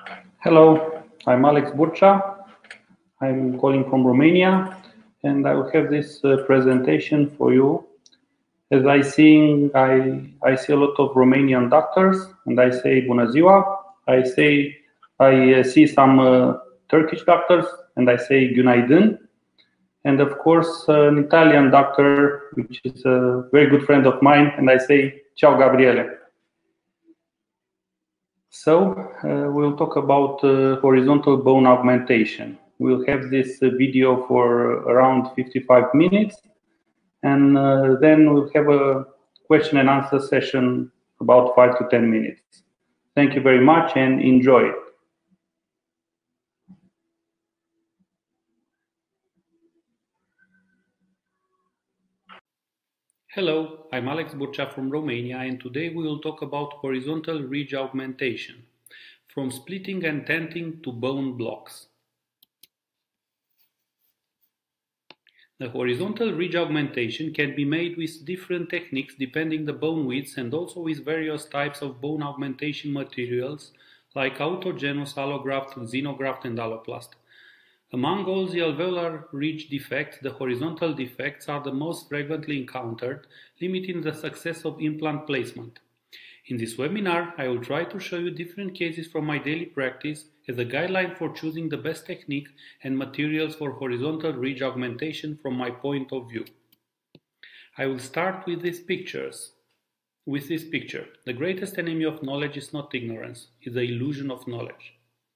Hello, I'm Alex Burcea. I'm calling from Romania, and I will have this presentation for you. As I see a lot of Romanian doctors, and I say bună ziua. I see some Turkish doctors, and I say günaydın. And of course, an Italian doctor, which is a very good friend of mine, and I say ciao Gabriele. So we'll talk about horizontal bone augmentation. We'll have this video for around 55 minutes, and then we'll have a question and answer session about 5 to 10 minutes. Thank you very much and enjoy it. Hello, I'm Alex Burcea from Romania, and today we will talk about horizontal ridge augmentation, from splitting and tenting to bone blocks. The horizontal ridge augmentation can be made with different techniques depending the bone width and also with various types of bone augmentation materials like autogenous, allograft, xenograft and alloplast. Among all the alveolar ridge defects, the horizontal defects are the most frequently encountered, limiting the success of implant placement. In this webinar, I will try to show you different cases from my daily practice as a guideline for choosing the best technique and materials for horizontal ridge augmentation from my point of view. I will start with these pictures. With this picture, the greatest enemy of knowledge is not ignorance, it's the illusion of knowledge.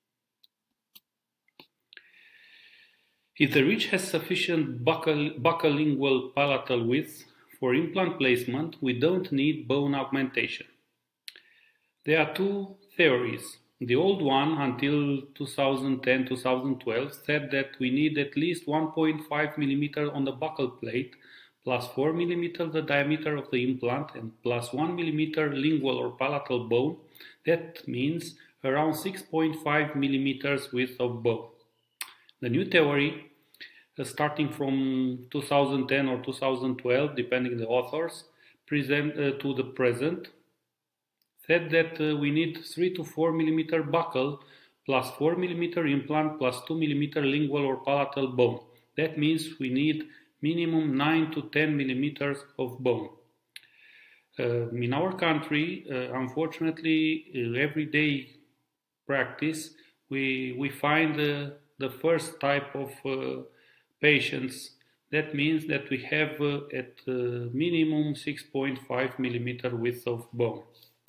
If the ridge has sufficient buccolingual palatal width for implant placement, we don't need bone augmentation. There are two theories. The old one, until 2010-2012, said that we need at least 1.5 mm on the buccal plate, plus 4 mm the diameter of the implant, and plus 1 mm lingual or palatal bone. That means around 6.5 mm width of bone. The new theory, starting from 2010 or 2012, depending on the authors, to the present, said that we need 3 to 4 mm buccal plus 4 mm implant plus 2 mm lingual or palatal bone. That means we need minimum 9 to 10 mm of bone. In our country, unfortunately, everyday practice, we find the first type of patients. That means that we have at minimum 6.5 mm width of bone.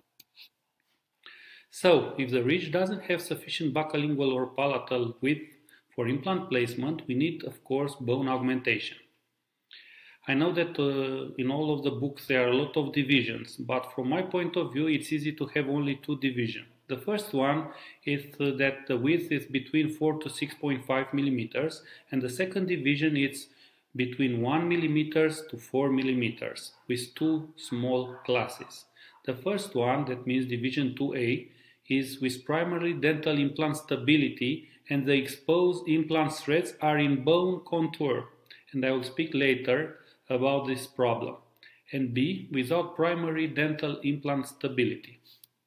So, if the ridge doesn't have sufficient buccolingual or palatal width for implant placement, we need, of course, bone augmentation. I know that in all of the books there are a lot of divisions, but from my point of view, it's easy to have only two divisions. The first one is that the width is between 4 to 6.5 millimeters, and the second division is between 1 millimeters to 4 millimeters, with two small classes. The first one, that means division 2A, is with primarily dental implant stability, and the exposed implant threads are in bone contour, and I will speak later about this problem. And B, without primary dental implant stability.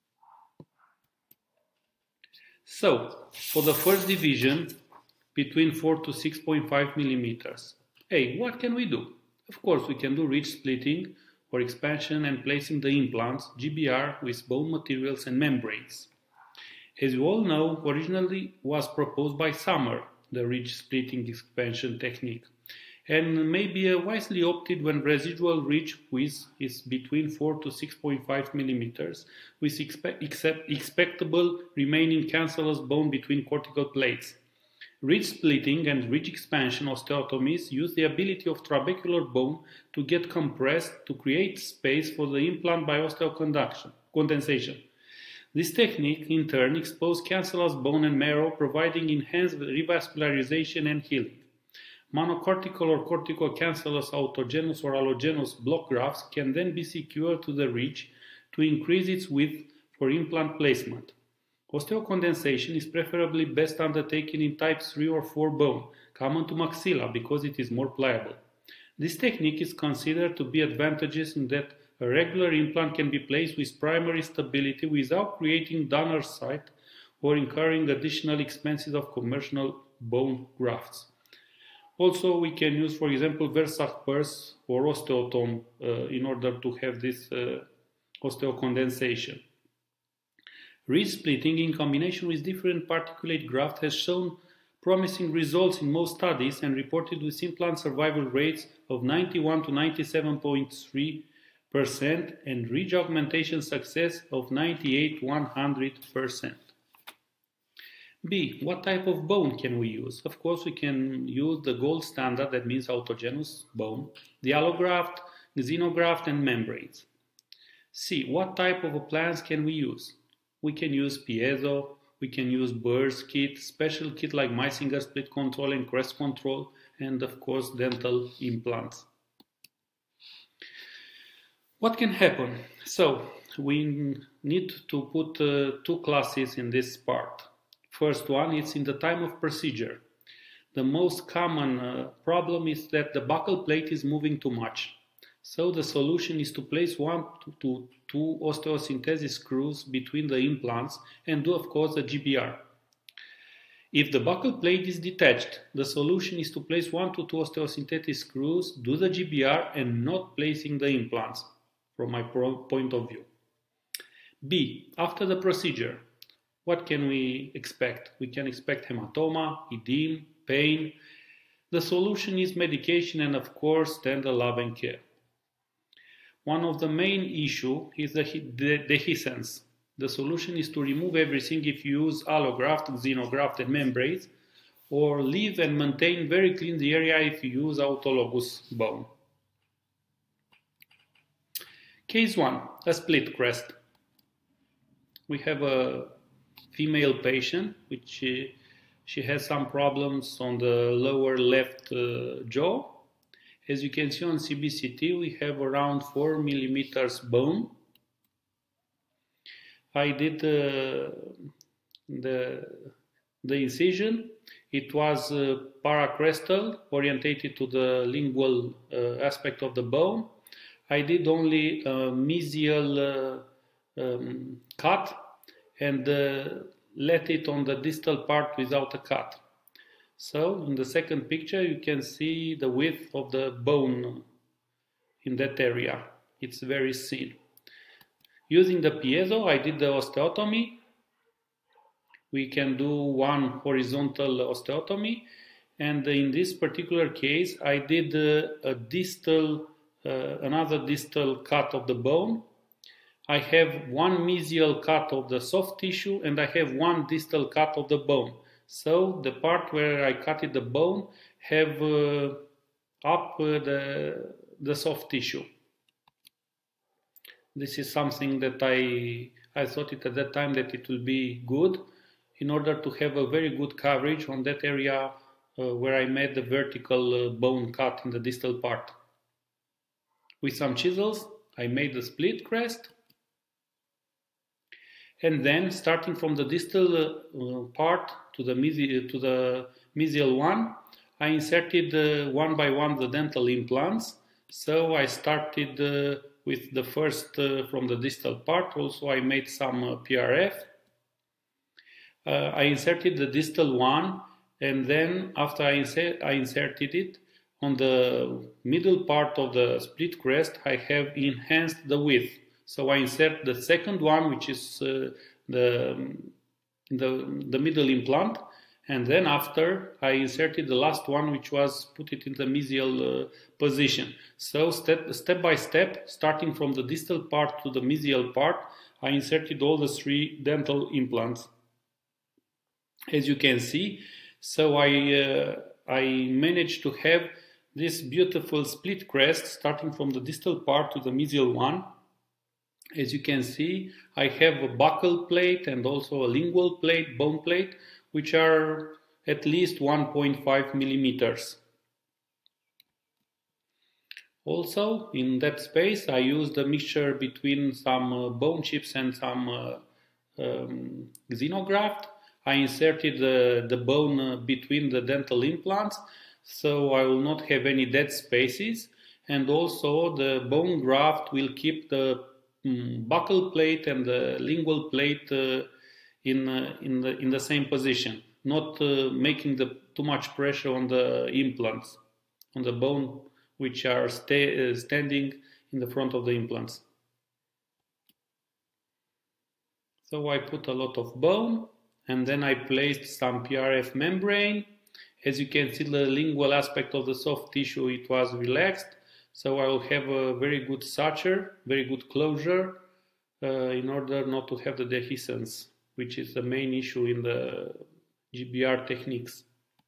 So, for the first division, between 4 to 6.5 millimeters, hey, what can we do? Of course, we can do ridge splitting or expansion and placing the implants, GBR, with bone materials and membranes. As you all know, originally was proposed by Summer, the ridge splitting expansion technique, and may be wisely opted when residual ridge width is between 4 to 6.5 millimeters, with expectable remaining cancellous bone between cortical plates. Ridge splitting and ridge expansion osteotomies use the ability of trabecular bone to get compressed to create space for the implant by osteocondensation. This technique, in turn, exposes cancellous bone and marrow, providing enhanced revascularization and healing. Monocortical or corticocancellous autogenous or allogenous block grafts can then be secured to the ridge to increase its width for implant placement. Osteocondensation is preferably best undertaken in type 3 or 4 bone, common to maxilla because it is more pliable. This technique is considered to be advantageous in that a regular implant can be placed with primary stability without creating donor site or incurring additional expenses of commercial bone grafts. Also, we can use, for example, Versach purse or osteotom in order to have this osteocondensation. Ridge splitting in combination with different particulate graft has shown promising results in most studies and reported with implant survival rates of 91 to 97.3% and ridge augmentation success of 98 to 100%. B. What type of bone can we use? Of course, we can use the gold standard, that means autogenous bone, the allograft, xenograft, and membranes. C. What type of implants can we use? We can use piezo, we can use burrs kit, special kit like Meisinger split control and crest control, and of course dental implants. What can happen? So, we need to put two classes in this part. First one is in the time of procedure. The most common problem is that the buccal plate is moving too much. So the solution is to place 1 to 2 osteosynthesis screws between the implants and do of course the GBR. If the buccal plate is detached, the solution is to place 1 to 2 osteosynthetic screws, do the GBR and not placing the implants, from my point of view. B. After the procedure, what can we expect? We can expect hematoma, edema, pain. The solution is medication and of course then the love and care. One of the main issues is the dehiscence. The solution is to remove everything if you use allograft, xenograft and membranes, or leave and maintain very clean the area if you use autologous bone. Case 1. A split crest. We have a female patient which she has some problems on the lower left jaw. As you can see on CBCT, we have around 4 millimeters bone. I did the incision. It was paracrestal, orientated to the lingual aspect of the bone. I did only a mesial cut and let it on the distal part without a cut. So in the second picture you can see the width of the bone in that area. It's very thin. Using the piezo, I did the osteotomy. We can do one horizontal osteotomy, and in this particular case I did another distal cut of the bone. I have one mesial cut of the soft tissue and I have one distal cut of the bone. So the part where I cutted the bone have up the soft tissue. This is something that I thought it at that time that it will be good in order to have a very good coverage on that area where I made the vertical bone cut in the distal part. With some chisels I made the split crest. And then, starting from the distal part to the mesial one, I inserted one by one the dental implants. So I started with the first from the distal part. Also, I made some PRF. I inserted the distal one, and then after I inserted it, on the middle part of the split crest, I have enhanced the width. So I insert the second one, which is the middle implant, and then after I inserted the last one, which was put it in the mesial position. So step by step, starting from the distal part to the mesial part, I inserted all the 3 dental implants. As you can see, so I managed to have this beautiful split crest starting from the distal part to the mesial one. As you can see, I have a buccal plate and also a lingual plate, bone plate, which are at least 1.5 millimeters. Also, in that space, I used a mixture between some bone chips and some xenograft. I inserted the bone between the dental implants, so I will not have any dead spaces, and also the bone graft will keep the buccal plate and the lingual plate in the same position, not making too much pressure on the implants, on the bone which are standing in the front of the implants. So I put a lot of bone, and then I placed some PRF membrane. As you can see, the lingual aspect of the soft tissue, it was relaxed, so I will have a very good suture, very good closure, in order not to have the dehiscence, which is the main issue in the GBR techniques.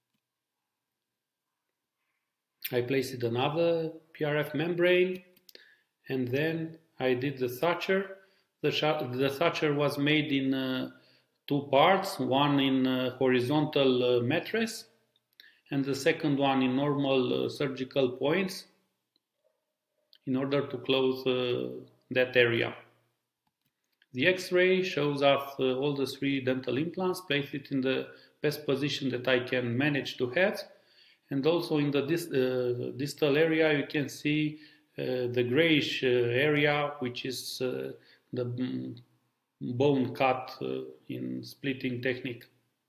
I placed another PRF membrane, and then I did the suture. The suture was made in two parts, one in horizontal mattress, and the second one in normal surgical points, in order to close that area. The X-ray shows us all the three dental implants, place it in the best position that I can manage to have. And also in the distal area, you can see the grayish area, which is the bone cut in splitting technique.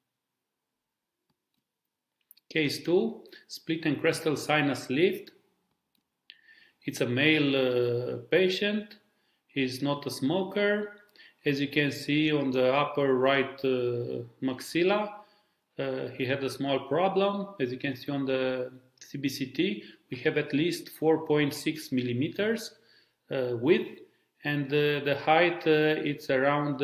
Case 2, split and crestal sinus lift. It's a male patient. He's not a smoker. As you can see on the upper right maxilla, he had a small problem. As you can see on the CBCT, we have at least 4.6 millimeters width, and the height it's around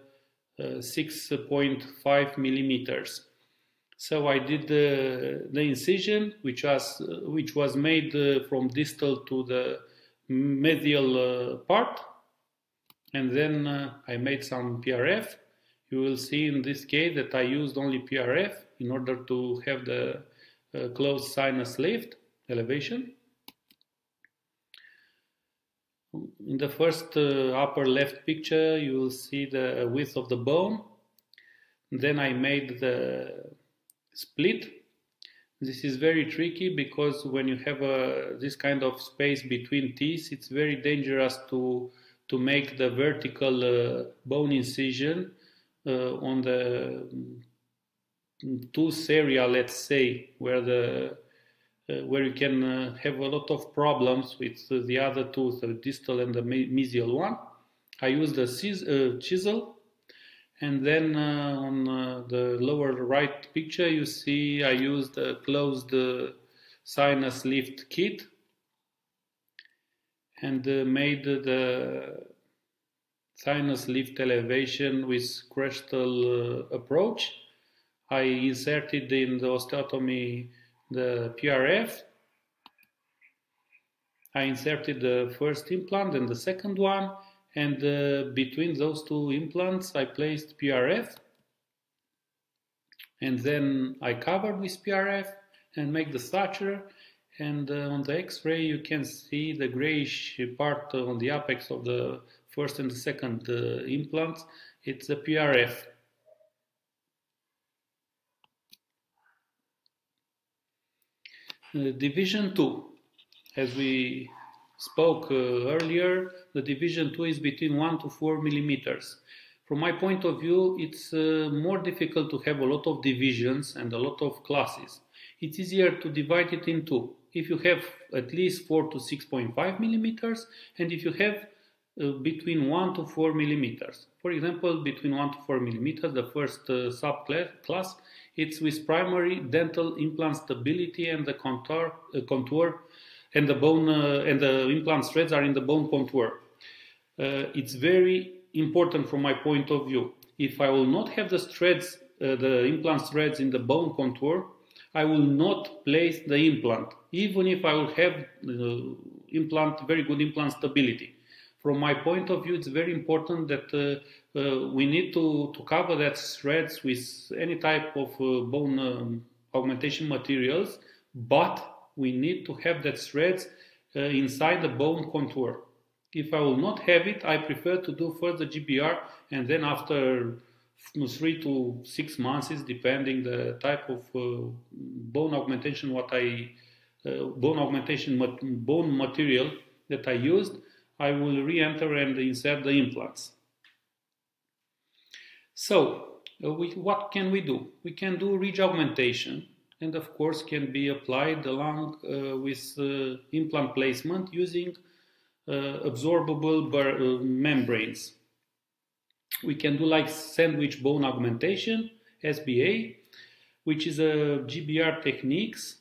6.5 millimeters. So I did the incision, which was made from distal to the medial part, and then I made some PRF. You will see in this case that I used only PRF in order to have the closed sinus lift elevation. In the first upper left picture, you will see the width of the bone. Then I made the split. This is very tricky because when you have this kind of space between teeth, it's very dangerous to make the vertical bone incision on the tooth area, let's say, where you can have a lot of problems with the other tooth, the distal and the mesial one. I used a chisel, and then on the lower right picture you see I used a closed sinus lift kit and made the sinus lift elevation with crestal approach. I inserted in the osteotomy the PRF. I inserted the first implant and the second one, and between those two implants I placed PRF, and then I covered with PRF and make the suture. And on the X-ray you can see the grayish part on the apex of the first and the second implants. It's the PRF. Division 2. As we spoke earlier, the division 2 is between 1 to 4 millimeters. From my point of view, it's more difficult to have a lot of divisions and a lot of classes. It's easier to divide it in two. If you have at least 4 to 6.5 millimeters, and if you have between 1 to 4 millimeters. For example, between 1 to 4 millimeters, the first subclass, it's with primary dental implant stability and the contour and the bone and the implant threads are in the bone contour. It's very important from my point of view. If I will not have the threads, the implant threads in the bone contour, I will not place the implant, even if I will have very good implant stability. From my point of view, it's very important that we need to cover that threads with any type of bone augmentation materials, but we need to have that threads inside the bone contour. If I will not have it, I prefer to do first the GBR, and then after 3 to 6 months, depending the type of bone augmentation bone material that I used, I will re-enter and insert the implants. So what can we do? We can do ridge augmentation, and of course can be applied along with implant placement using absorbable membranes. We can do like sandwich bone augmentation, SBA, which is a GBR techniques.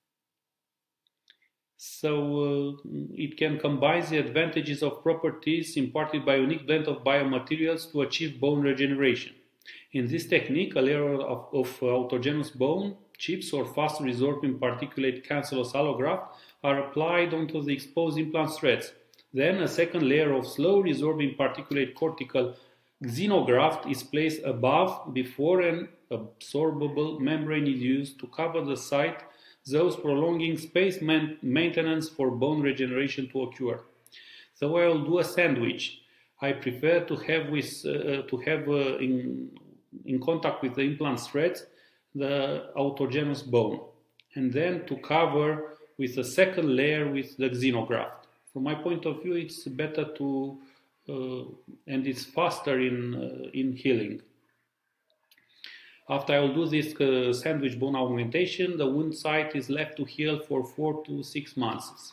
So it can combine the advantages of properties imparted by a unique blend of biomaterials to achieve bone regeneration. In this technique, a layer of autogenous bone chips or fast resorbing particulate cancellous allograft are applied onto the exposed implant threads. Then a second layer of slow resorbing particulate cortical xenograft is placed above before an absorbable membrane is used to cover the site, thus prolonging space maintenance for bone regeneration to occur. So I will do a sandwich. I prefer to have in contact with the implant threads the autogenous bone, and then to cover with a second layer with the xenograft. From my point of view, it's better to and it's faster in healing. After I will do this sandwich bone augmentation, the wound site is left to heal for 4 to 6 months.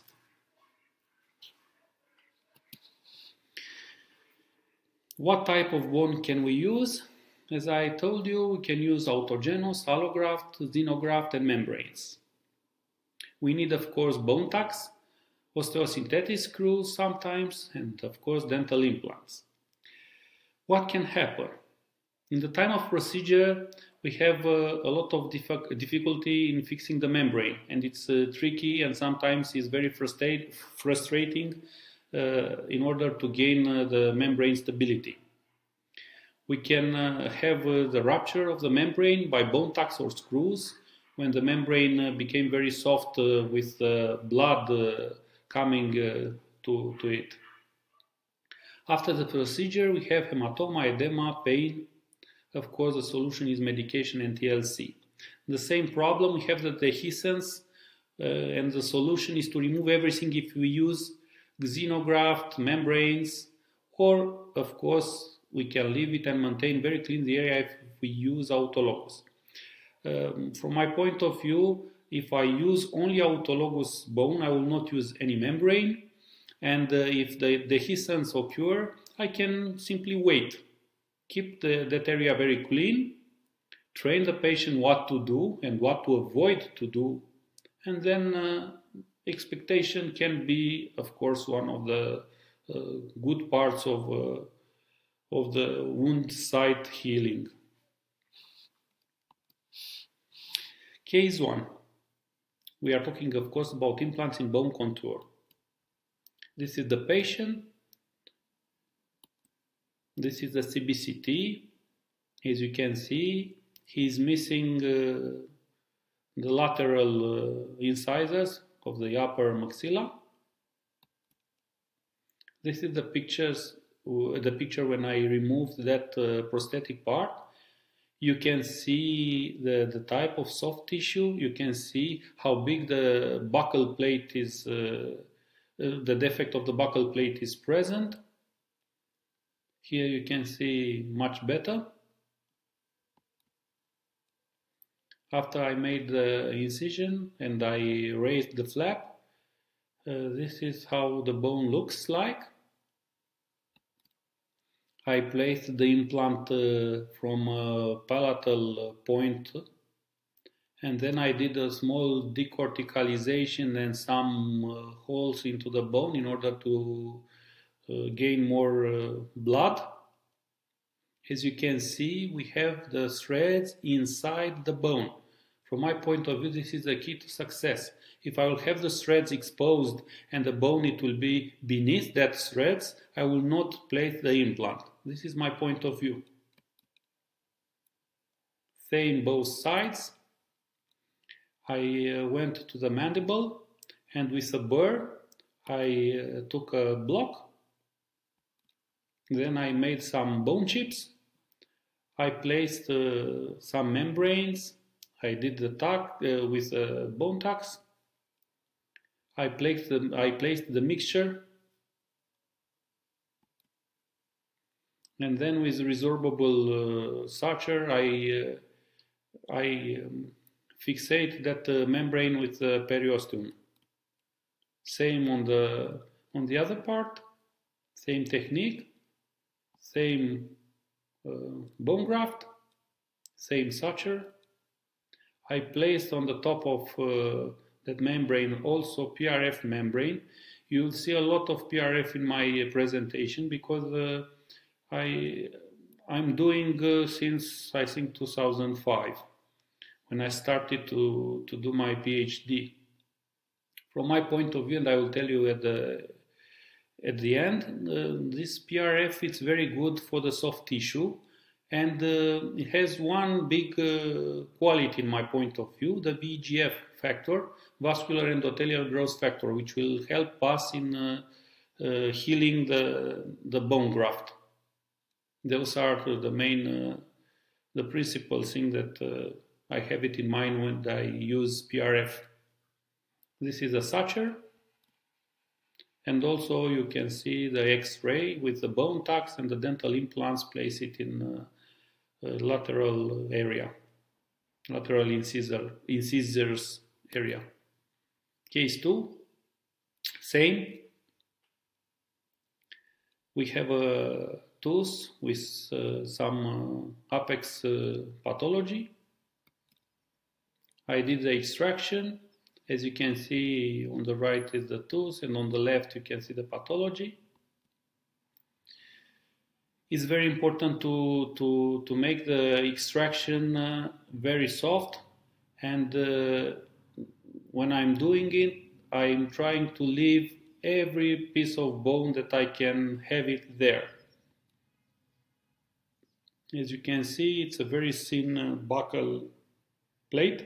What type of bone can we use? As I told you, we can use autogenous, allograft, xenograft, and membranes. We need, of course, bone tacks, osteosynthetic screws sometimes, and of course, dental implants. What can happen? In the time of procedure, we have a lot of difficulty in fixing the membrane, and it's tricky and sometimes is very frustrating in order to gain the membrane stability. We can have the rupture of the membrane by bone tacks or screws when the membrane became very soft with blood coming to it. After the procedure, we have hematoma, edema, pain. Of course, the solution is medication and TLC. The same problem, we have the dehiscence, and the solution is to remove everything if we use xenograft, membranes, or, of course, we can leave it and maintain very clean the area if we use autologous. From my point of view, if I use only autologous bone, I will not use any membrane. And if the dehiscence occur, I can simply wait. Keep that area very clean, train the patient what to do and what to avoid to do, and then expectation can be, of course, one of the good parts of the wound site healing. Case 1. We are talking, of course, about implants in bone contour. This is the patient. This is the CBCT. As you can see, he is missing the lateral incisors of the upper maxilla. This is the picture when I removed that prosthetic part. You can see the type of soft tissue. You can see how big the buccal plate is, the defect of the buccal plate is present. Here you can see much better. After I made the incision and I raised the flap, this is how the bone looks like. I placed the implant from a palatal point, and then I did a small decorticalization and some holes into the bone in order to gain more blood. As you can see, we have the threads inside the bone. From my point of view, this is the key to success. If I will have the threads exposed and the bone it will be beneath that threads, I will not place the implant. This is my point of view. Same both sides. I went to the mandible and with a burr I took a block. Then I made some bone chips. I placed some membranes. I did the tuck with bone tucks. I placed the mixture. And then with resorbable suture, I fixate that membrane with the periosteum. Same on the other part, same technique, same bone graft, same suture. I placed on the top of that membrane also PRF membrane. You'll see a lot of PRF in my presentation because I'm doing since I think 2005 when I started to do my PhD. From my point of view, and I will tell you at the end, this PRF is very good for the soft tissue, and it has one big quality in my point of view, the VEGF factor, vascular endothelial growth factor, which will help us in healing the bone graft. Those are the main, the principal thing that I have it in mind when I use PRF. This is a suture, and also you can see the X-ray with the bone tacks and the dental implants. Place it in lateral area, lateral incisors area. Case 2, same. We have a tooth with some apex pathology. I did the extraction. As you can see, on the right is the tooth, and on the left you can see the pathology. It's very important to make the extraction very soft, and when I'm doing it, I'm trying to leave every piece of bone that I can have it there. As you can see, it's a very thin buccal plate.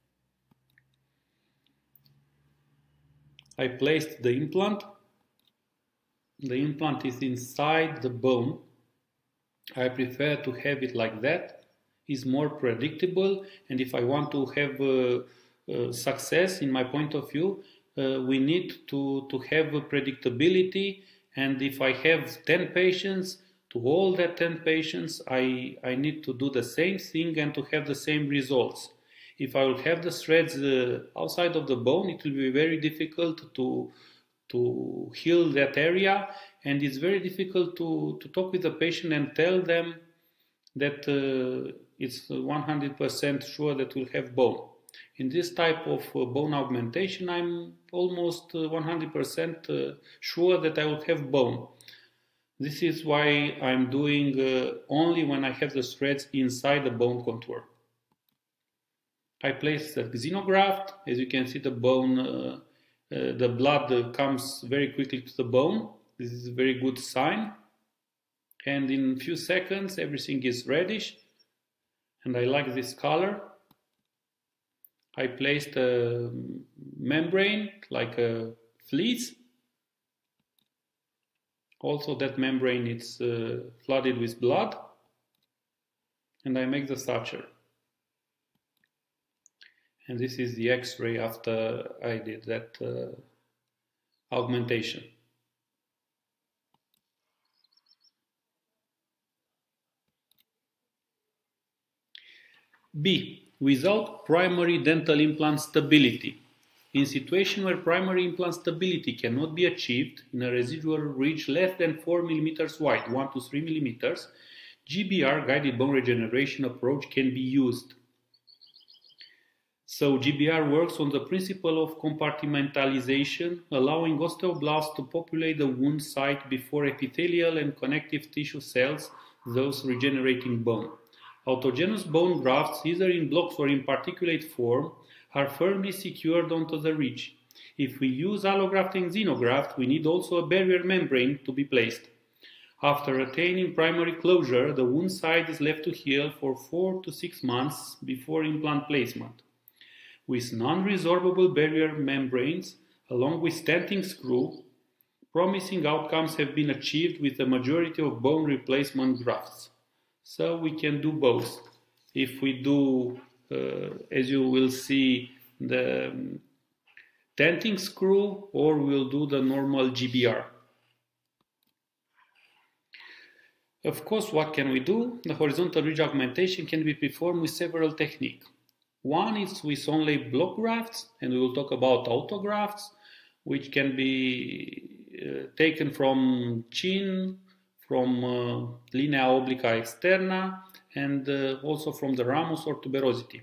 I placed the implant. The implant is inside the bone. I prefer to have it like that. It's more predictable, and if I want to have success in my point of view, we need to have a predictability. And if I have 10 patients, to all that 10 patients, I need to do the same thing and to have the same results. If I will have the threads outside of the bone, it will be very difficult to heal that area, and it's very difficult to talk with the patient and tell them that it's 100% sure that we'll have bone. In this type of bone augmentation, I'm almost 100% sure that I will have bone. This is why I'm doing only when I have the threads inside the bone contour. I place the xenograft. As you can see, the bone, the blood comes very quickly to the bone. This is a very good sign. And in a few seconds, everything is reddish. And I like this color. I placed a membrane, like a fleece. Also, that membrane is flooded with blood. And I make the suture. And this is the X-ray after I did that augmentation. B. Without primary dental implant stability. In situation where primary implant stability cannot be achieved in a residual ridge less than 4 mm wide, 1 to 3 mm, GBR, guided bone regeneration approach, can be used. So GBR works on the principle of compartmentalization, allowing osteoblasts to populate the wound site before epithelial and connective tissue cells, thus regenerating bone. Autogenous bone grafts, either in blocks or in particulate form, are firmly secured onto the ridge. If we use allograft and xenograft, we need also a barrier membrane to be placed. After attaining primary closure, the wound site is left to heal for 4 to 6 months before implant placement. With non-resorbable barrier membranes, along with stenting screw, promising outcomes have been achieved with the majority of bone replacement grafts. So we can do both. If we do, as you will see, the tenting screw, or we'll do the normal GBR. Of course, what can we do? The horizontal ridge augmentation can be performed with several techniques. One is with only block grafts, and we will talk about autografts, which can be taken from chin, from linea obliqua externa, and also from the ramus or tuberosity.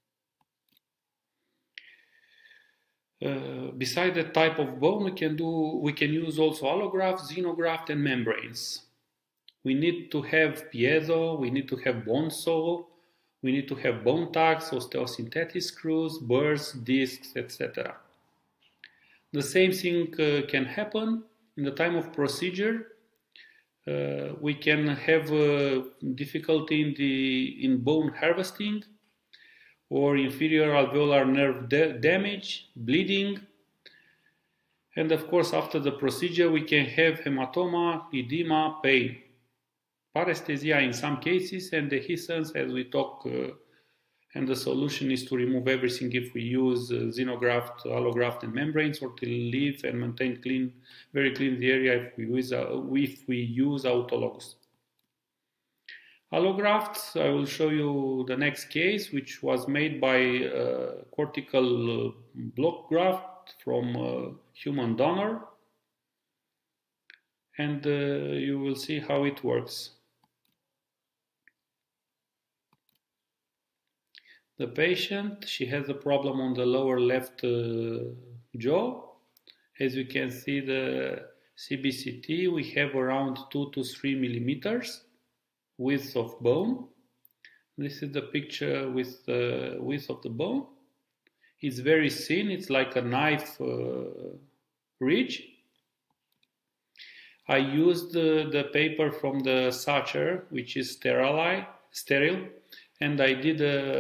Beside that type of bone, we can use also allograft, xenograft, and membranes. We need to have piezo, we need to have bone saw, we need to have bone tacks, osteosynthetic screws, burrs, discs, etc. The same thing can happen in the time of procedure. We can have difficulty in bone harvesting or inferior alveolar nerve damage, bleeding. And of course, after the procedure, we can have hematoma, edema, pain, paresthesia in some cases, and dehiscence as we talk. And the solution is to remove everything if we use xenograft, allograft, and membranes, or to leave and maintain clean, very clean the area if we use autologous. Allografts, I will show you the next case, which was made by cortical block graft from a human donor, and you will see how it works. The patient, she has a problem on the lower left jaw. As you can see the CBCT, we have around 2 to 3 millimeters width of bone. This is the picture with the width of the bone. It's very thin, it's like a knife ridge. I used the paper from the suture, which is sterile, and I did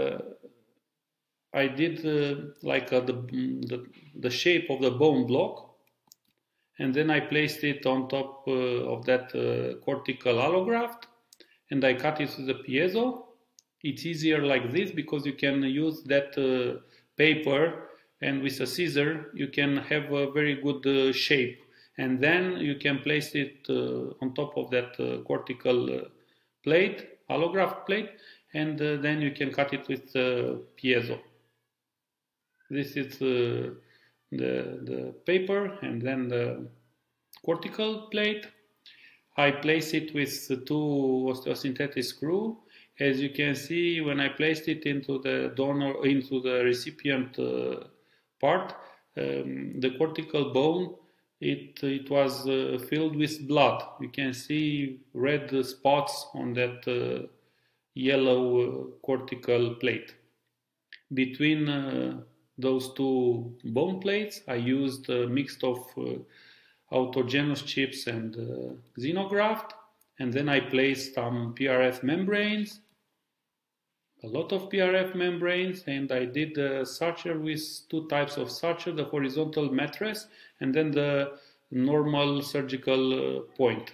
like the shape of the bone block, and then I placed it on top of that cortical allograft, and I cut it with the piezo. It's easier like this because you can use that paper, and with a scissor you can have a very good shape, and then you can place it on top of that cortical plate, allograft plate, and then you can cut it with piezo. This is the paper and then the cortical plate. I place it with the 2 osteosynthetic screw. As you can see, when I placed it into the recipient part, the cortical bone, it was filled with blood. You can see red spots on that yellow cortical plate. Between those 2 bone plates, I used a mix of autogenous chips and xenograft, and then I placed some PRF membranes, a lot of PRF membranes, and I did the suture with 2 types of suture, the horizontal mattress and then the normal surgical point.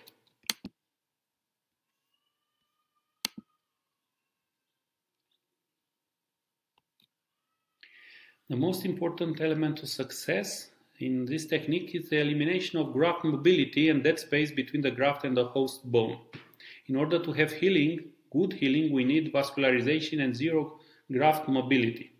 The most important element to success in this technique is the elimination of graft mobility and dead space between the graft and the host bone. In order to have healing, good healing, we need vascularization and zero graft mobility.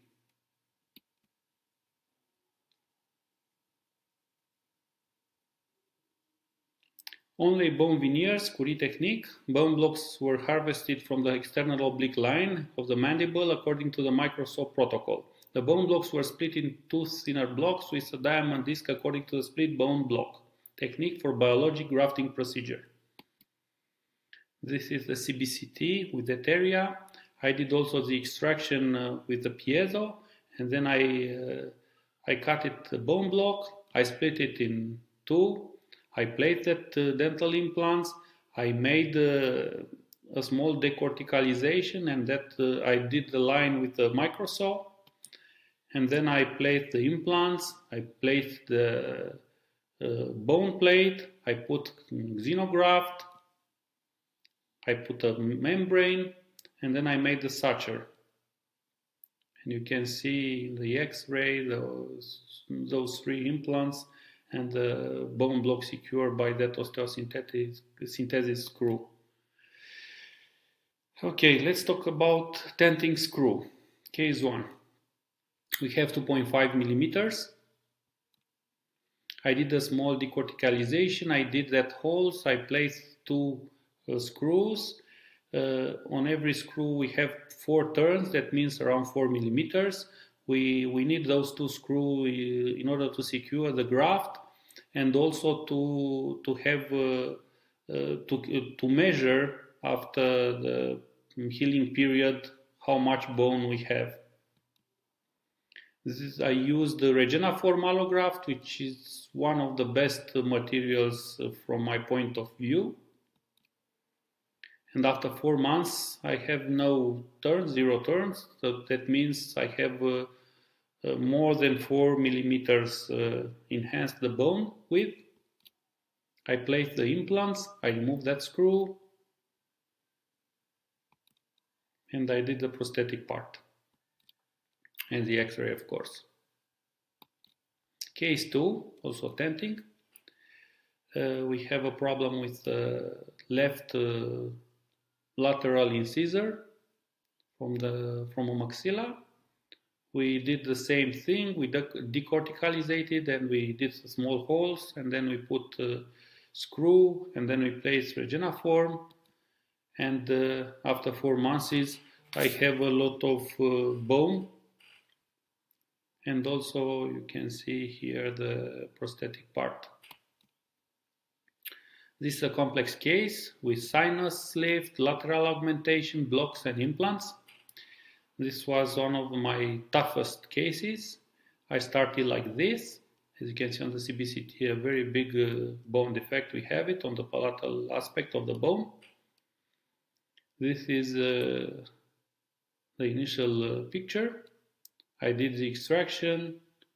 Only bone veneers, Curie technique. Bone blocks were harvested from the external oblique line of the mandible according to the microsaw protocol. The bone blocks were split in 2 thinner blocks with a diamond disc according to the split bone block technique for biologic grafting procedure. This is the CBCT with that area. I did also the extraction with the piezo, and then I cut it the bone block. I split it in 2. I placed dental implants. I made a small decorticalization, and that I did the line with the microsaw. And then I placed the implants, I placed the bone plate, I put xenograft, I put a membrane, and then I made the suture. And you can see in the X-ray those 3 implants and the bone block secured by that osteosynthesis screw. Okay, let's talk about tenting screw. Case 1. We have 2.5 millimeters. I did a small decorticalization. I did that holes. I placed two screws. On every screw we have 4 turns. That means around 4 millimeters. We need those 2 screws in order to secure the graft and also to have to measure after the healing period how much bone we have. I used the Regena-Form allograft, which is one of the best materials from my point of view. And after 4 months, I have no turns, 0 turns. So that means I have more than 4 millimeters enhanced the bone width. I placed the implants, I removed that screw, and I did the prosthetic part. And the x-ray, of course. Case 2, also tenting. We have a problem with the left lateral incisor from a maxilla. We did the same thing. We decorticalized and we did small holes, and then we put screw, and then we placed Regena-Form. And after 4 months, I have a lot of bone. And also you can see here the prosthetic part. This is a complex case with sinus lift, lateral augmentation, blocks and implants. This was one of my toughest cases. I started like this. As you can see on the CBCT, a very big bone defect. We have it on the palatal aspect of the bone. This is the initial picture. I did the extraction,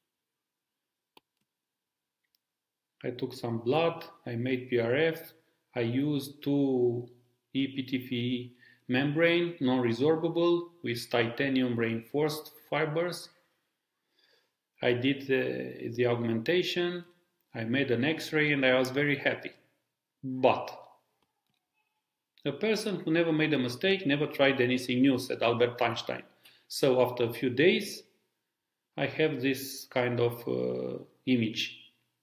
I took some blood, I made PRF, I used 2 EPTFE membrane, non-resorbable, with titanium reinforced fibers. I did the augmentation, I made an x-ray, and I was very happy. But a person who never made a mistake never tried anything new, said Albert Einstein. So after a few days, I have this kind of image.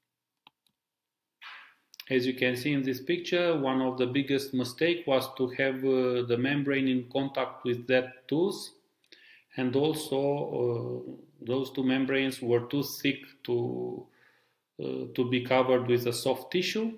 As you can see in this picture, one of the biggest mistakes was to have the membrane in contact with that tooth, and also those 2 membranes were too thick to be covered with a soft tissue.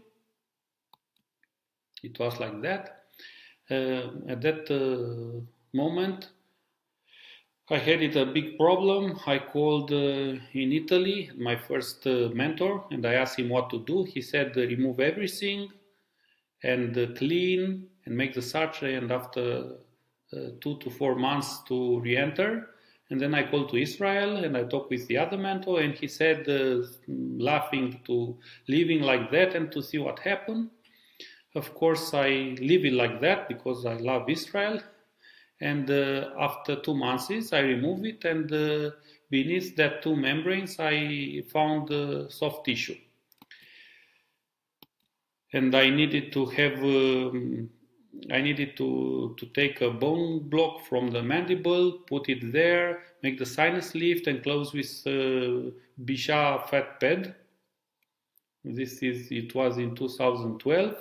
It was like that. At that moment, I had a big problem. I called in Italy my first mentor, and I asked him what to do. He said remove everything and clean and make the surgery, and after 2 to 4 months to re-enter. And then I called to Israel and I talked with the other mentor, and he said laughing to leaving like that and to see what happened. Of course I leave it like that because I love Israel. And after 2 months, I remove it, and beneath that 2 membranes, I found soft tissue. And I needed to have, I needed to take a bone block from the mandible, put it there, make the sinus lift, and close with Burcea fat pad. It was in 2012.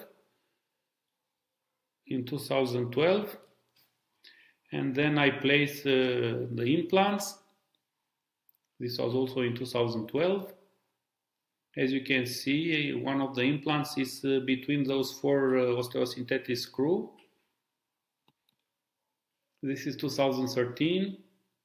And then I placed the implants. This was also in 2012. As you can see, one of the implants is between those 4 osteosynthetic screws. This is 2013.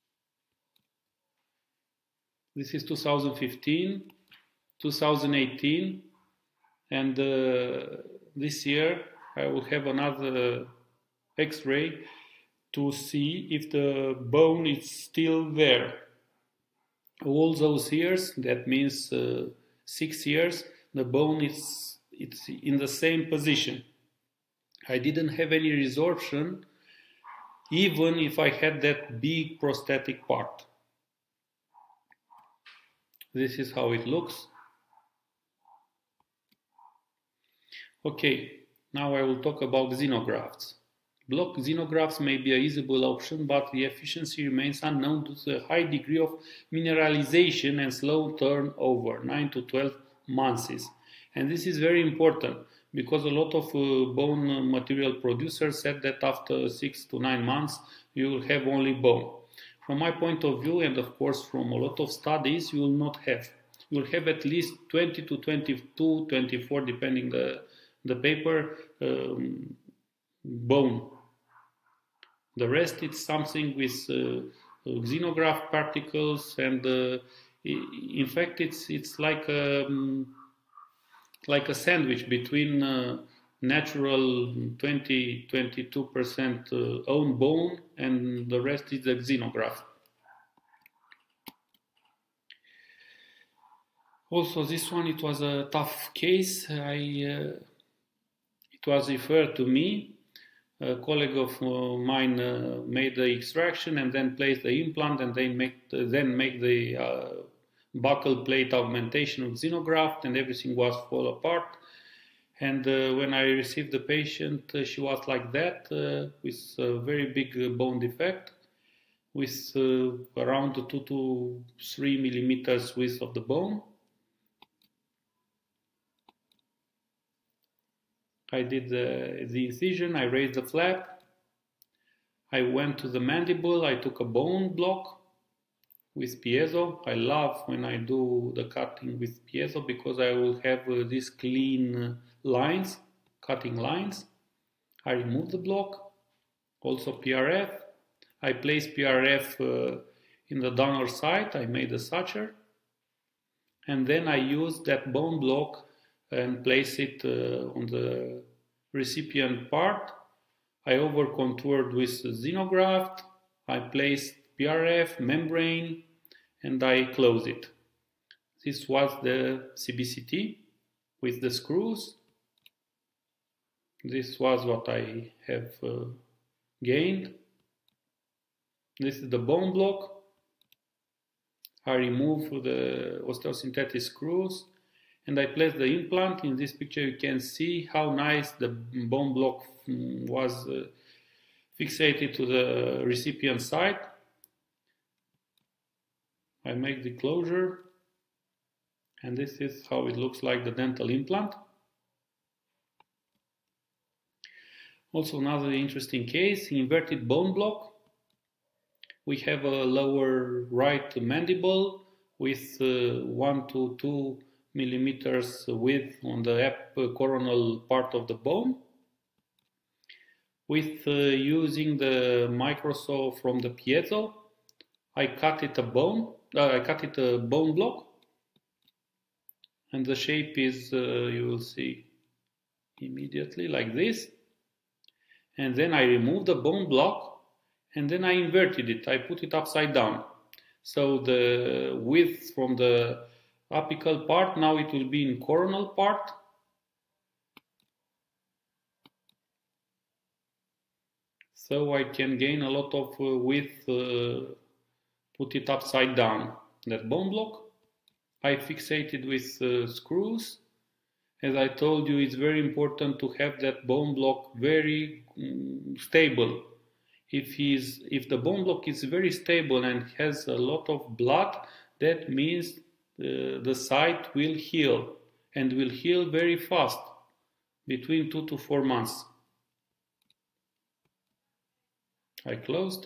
This is 2015, 2018, and this year I will have another X-ray to see if the bone is still there. All those years, that means 6 years, the bone it's in the same position. I didn't have any resorption, even if I had that big prosthetic part. This is how it looks. Okay, now I will talk about xenografts. Block xenografts may be a usable option, but the efficiency remains unknown due to a high degree of mineralization and slow turnover, 9 to 12 months. And this is very important because a lot of bone material producers said that after 6 to 9 months you will have only bone. From my point of view, and of course from a lot of studies, you will not have. You will have at least 20 to 22, 24, depending the paper, bone. The rest it's something with xenograft particles, and in fact it's like a sandwich between natural 20-22% own bone, and the rest is the xenograft. Also, this one, it was a tough case. It was referred to me. A colleague of mine made the extraction and then placed the implant, and then make the buccal plate augmentation of xenograft, and everything was fall apart. And when I received the patient, she was like that, with a very big bone defect, with around 2 to 3 millimeters width of the bone. I did the incision, I raised the flap, I went to the mandible, I took a bone block with piezo. I love when I do the cutting with piezo because I will have these clean lines, cutting lines. I remove the block, also PRF. I place PRF in the donor site, I made a suture, and then I use that bone block and place it on the recipient part. I over contoured with xenograft, I placed PRF, membrane, and I close it. This was the CBCT with the screws. This was what I have gained. This is the bone block. I remove the osteosynthetic screws and I place the implant. In this picture you can see how nice the bone block was fixated to the recipient side. I make the closure, and this is how it looks like, the dental implant. Also another interesting case, inverted bone block. We have a lower right mandible with 1 to 2 millimeters width on the coronal part of the bone. With using the microsaw from the piezo, I cut it a bone block, and the shape is, you will see immediately, like this. And then I remove the bone block, and then I inverted it. I put it upside down. So the width from the apical part, now it will be in coronal part. So I can gain a lot of width, put it upside down. That bone block, I fixated with screws. As I told you, it's very important to have that bone block very stable. If the bone block is very stable and has a lot of blood, that means the site will heal, and will heal very fast, between 2 to 4 months. I closed.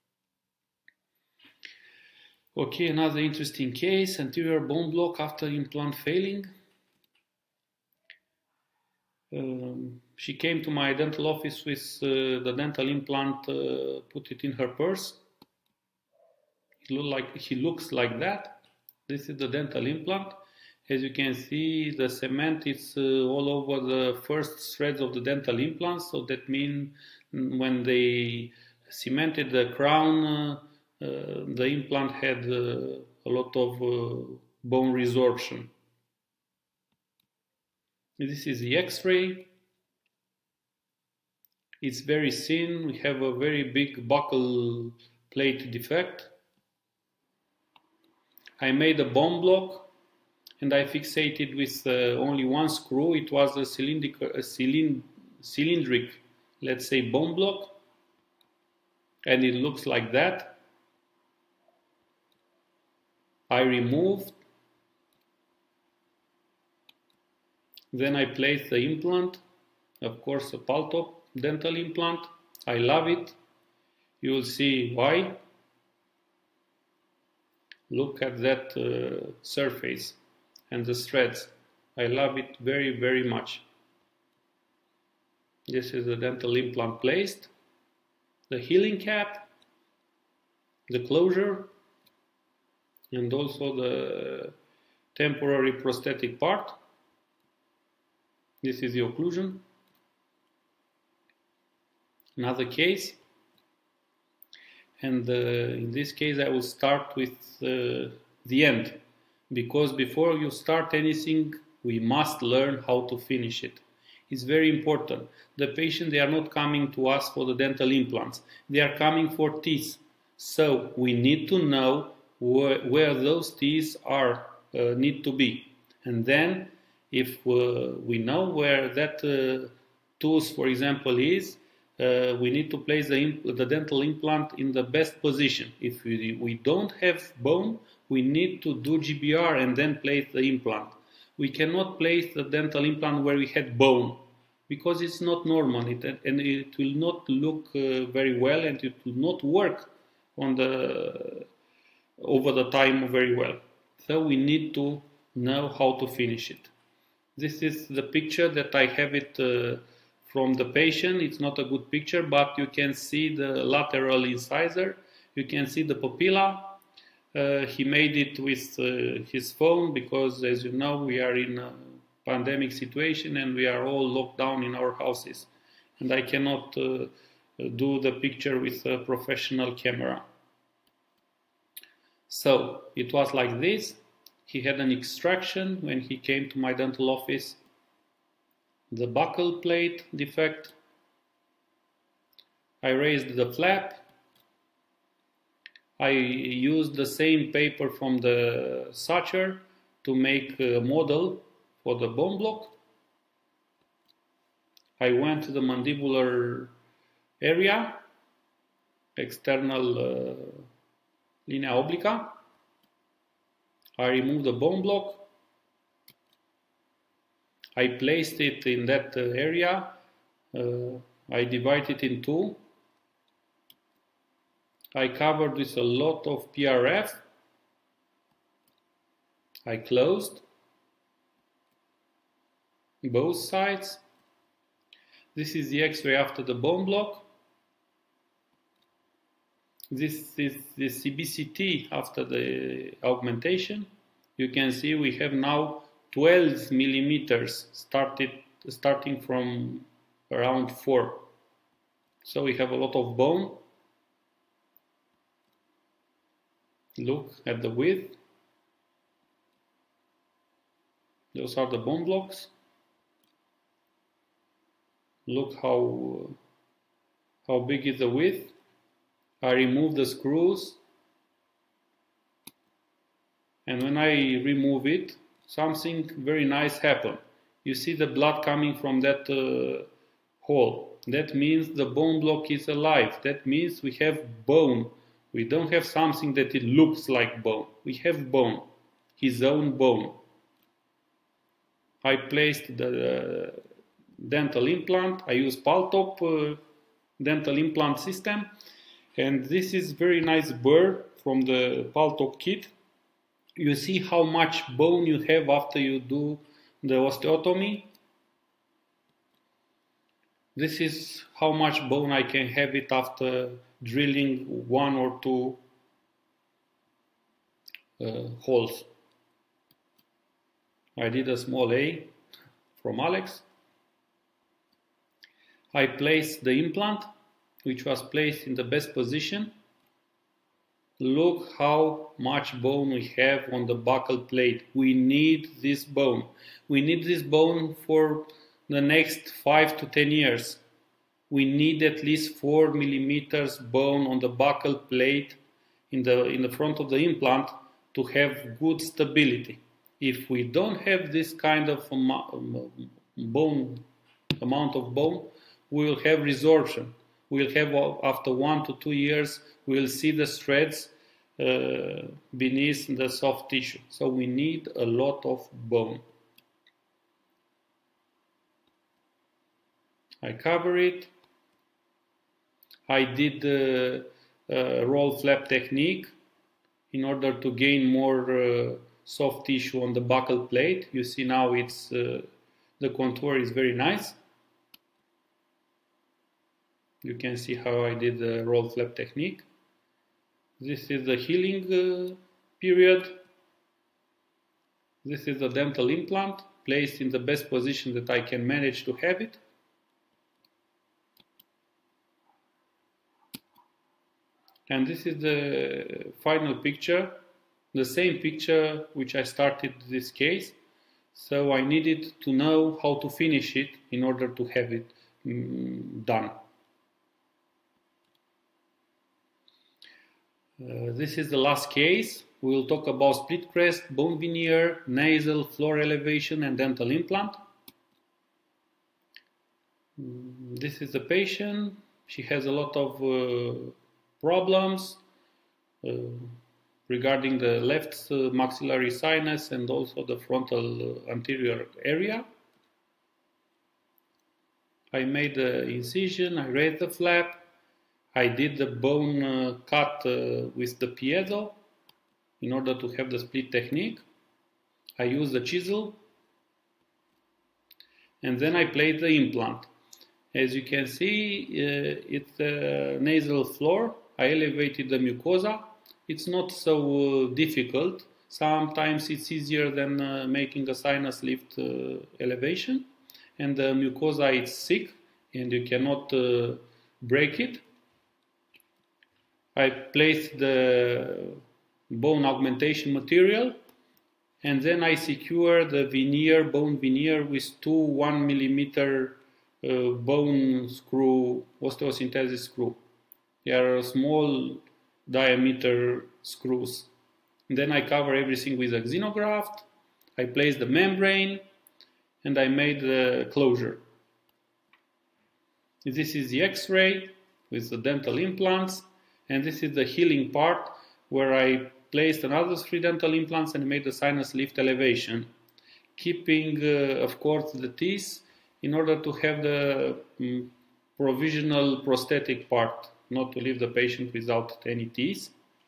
Okay, another interesting case, anterior bone block after implant failing. She came to my dental office with the dental implant, put it in her purse. He looks like that. This is the dental implant. As you can see, the cement is all over the first threads of the dental implant, so that means when they cemented the crown, the implant had a lot of bone resorption. This is the X-ray. It's very thin. We have a very big buccal plate defect. I made a bone block and I fixated with only one screw. It was a cylindric, let's say, bone block. and it looks like that. I removed, then I place the implant, of course a Paltop dental implant. I love it. You will see why. Look at that surface and the threads. I love it very, very much. This is the dental implant placed, the healing cap, the closure, and also the temporary prosthetic part. This is the occlusion. Another case. And in this case I will start with the end, because before you start anything we must learn how to finish it. It's very important. The patient, they are not coming to us for the dental implants, they are coming for teeth. So we need to know where those teeth are need to be, and then if we know where that tooth, for example, is, we need to place the dental implant in the best position. If we don't have bone, we need to do GBR and then place the implant. We cannot place the dental implant where we had bone, because it's not normal, and it will not look very well, and it will not work on over the time very well. So we need to know how to finish it. This is the picture that I have it from the patient. It's not a good picture, but you can see the lateral incisor, you can see the papilla. He made it with his phone, because as you know we are in a pandemic situation and we are all locked down in our houses, and I cannot do the picture with a professional camera. So it was like this. He had an extraction when he came to my dental office. The buccal plate defect. I raised the flap. I used the same paper from the suture to make a model for the bone block. I went to the mandibular area, external linea obliqua. I removed the bone block. I placed it in that area. I divided it in two. I covered with a lot of PRF. I closed both sides. This is the X-ray after the bone block. This is the CBCT after the augmentation. You can see we have now 12 millimeters starting from around 4. So we have a lot of bone. Look at the width. Those are the bone blocks. Look how big is the width. I remove the screws, and when I remove it, something very nice happened. You see the blood coming from that hole. That means the bone block is alive. That means we have bone. We don't have something that it looks like bone. We have bone, his own bone. I placed the dental implant. I use Paltop dental implant system. And this is very nice burr from the Paltop kit. You see how much bone you have after you do the osteotomy. This is how much bone I can have it after drilling 1 or 2 holes. I did a small A from Alex. I placed the implant, which was placed in the best position. Look how much bone we have on the buccal plate. We need this bone. We need this bone for the next 5 to 10 years. We need at least 4 millimeters bone on the buccal plate in the front of the implant to have good stability. If we don't have this kind of amount of bone, we will have resorption. we'll have, after 1 to 2 years, we'll see the threads beneath the soft tissue. So we need a lot of bone. I cover it. I did the roll flap technique in order to gain more soft tissue on the buccal plate. You see now it's the contour is very nice. You can see how I did the roll flap technique. This is the healing period. This is the dental implant placed in the best position that I can manage to have it. And this is the final picture, the same picture which I started this case. So I needed to know how to finish it in order to have it done. This is the last case. We will talk about split crest, bone veneer, nasal, floor elevation, and dental implant. This is the patient. She has a lot of problems regarding the left maxillary sinus and also the frontal anterior area. I made the incision, I raised the flap, I did the bone cut with the piezo in order to have the split technique. I used the chisel and then I placed the implant. As you can see, it's a nasal floor. I elevated the mucosa. It's not so difficult. Sometimes it's easier than making a sinus lift elevation. And the mucosa is thick and you cannot break it. I placed the bone augmentation material and then I secure the veneer, bone veneer with two 1 millimeter bone screw, osteosynthesis screw. They are small diameter screws. And then I cover everything with a xenograft. I place the membrane and I made the closure. This is the X-ray with the dental implants, and this is the healing part where I placed another 3 dental implants and made the sinus lift elevation, keeping of course the teeth in order to have the provisional prosthetic part, not to leave the patient without any teeth.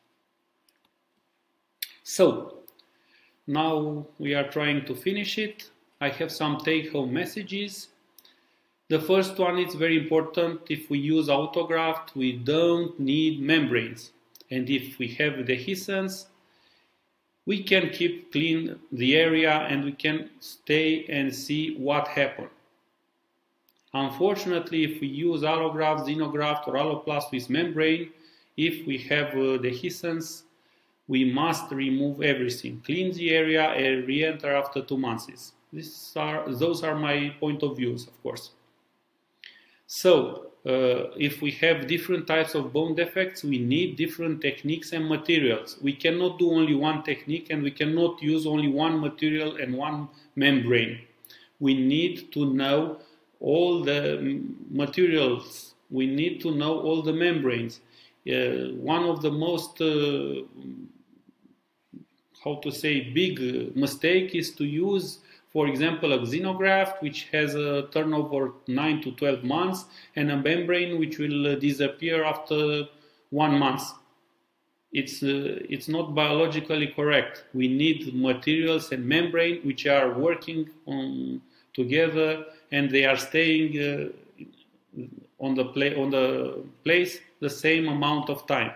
So now we are trying to finish it. I have some take-home messages. The first one is very important. If we use autograft, we don't need membranes. And if we have dehiscence, we can keep clean the area and we can stay and see what happened. Unfortunately, if we use allograft, xenograft or alloplast with membrane, if we have dehiscence, we must remove everything, clean the area and re-enter after 2 months. Those are my point of views, of course. So, if we have different types of bone defects, we need different techniques and materials. We cannot do only one technique and we cannot use only one material and one membrane. We need to know all the materials. We need to know all the membranes. One of the most, big mistake is to use, for example, a xenograft which has a turnover 9 to 12 months and a membrane which will disappear after 1 month. It's not biologically correct. We need materials and membrane which are working together and they are staying on the place the same amount of time.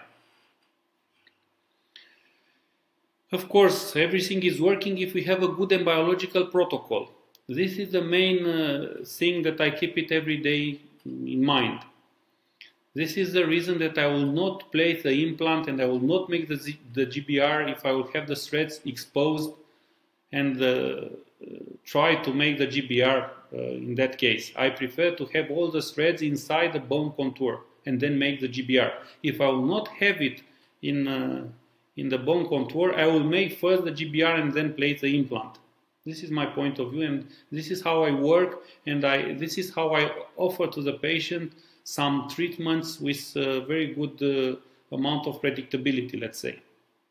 Of course, everything is working if we have a good and biological protocol. This is the main thing that I keep it every day in mind. This is the reason that I will not place the implant and I will not make the GBR if I will have the threads exposed and try to make the GBR in that case. I prefer to have all the threads inside the bone contour and then make the GBR. If I will not have it in the bone contour, I will make first the GBR and then place the implant. This is my point of view and this is how I work and this is how I offer to the patient some treatments with very good amount of predictability, let's say.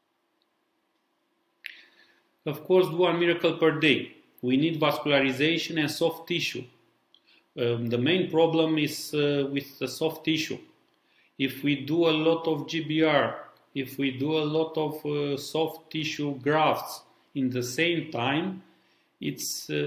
Of course, do 1 miracle per day. We need vascularization and soft tissue. The main problem is with the soft tissue. If we do a lot of GBR, if we do a lot of soft tissue grafts in the same time, it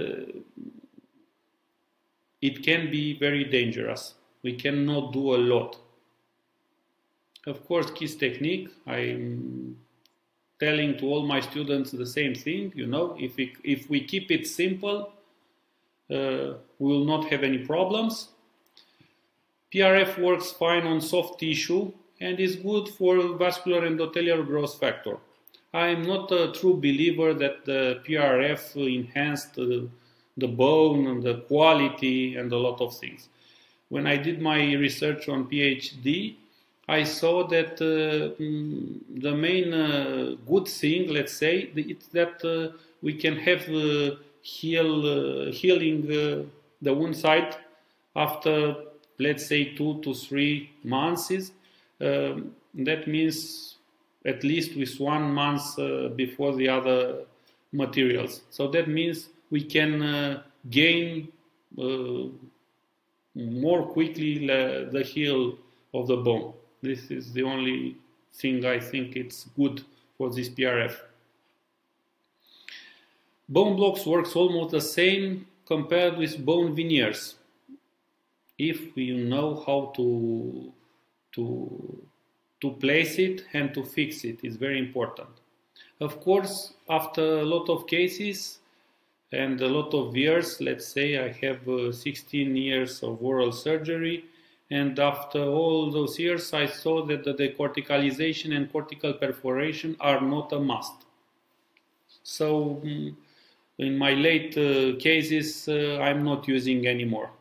can be very dangerous. We cannot do a lot. Of course, KISS technique, I'm telling to all my students the same thing, you know, if we keep it simple, we will not have any problems. PRF works fine on soft tissue and is good for vascular endothelial growth factor. I am not a true believer that the PRF enhanced the bone and the quality and a lot of things. When I did my research on PhD, I saw that the main good thing, let's say, it's that we can have healing the wound site after, let's say, 2 to 3 months. That means at least with 1 month before the other materials. So that means we can gain more quickly the heal of the bone. This is the only thing I think it's good for this PRF. Bone blocks works almost the same compared with bone veneers, if you know how to place it and to fix it. Is very important. Of course, after a lot of cases and a lot of years, let's say I have 16 years of oral surgery, and after all those years I saw that the decorticalization and cortical perforation are not a must. So in my late cases I'm not using anymore.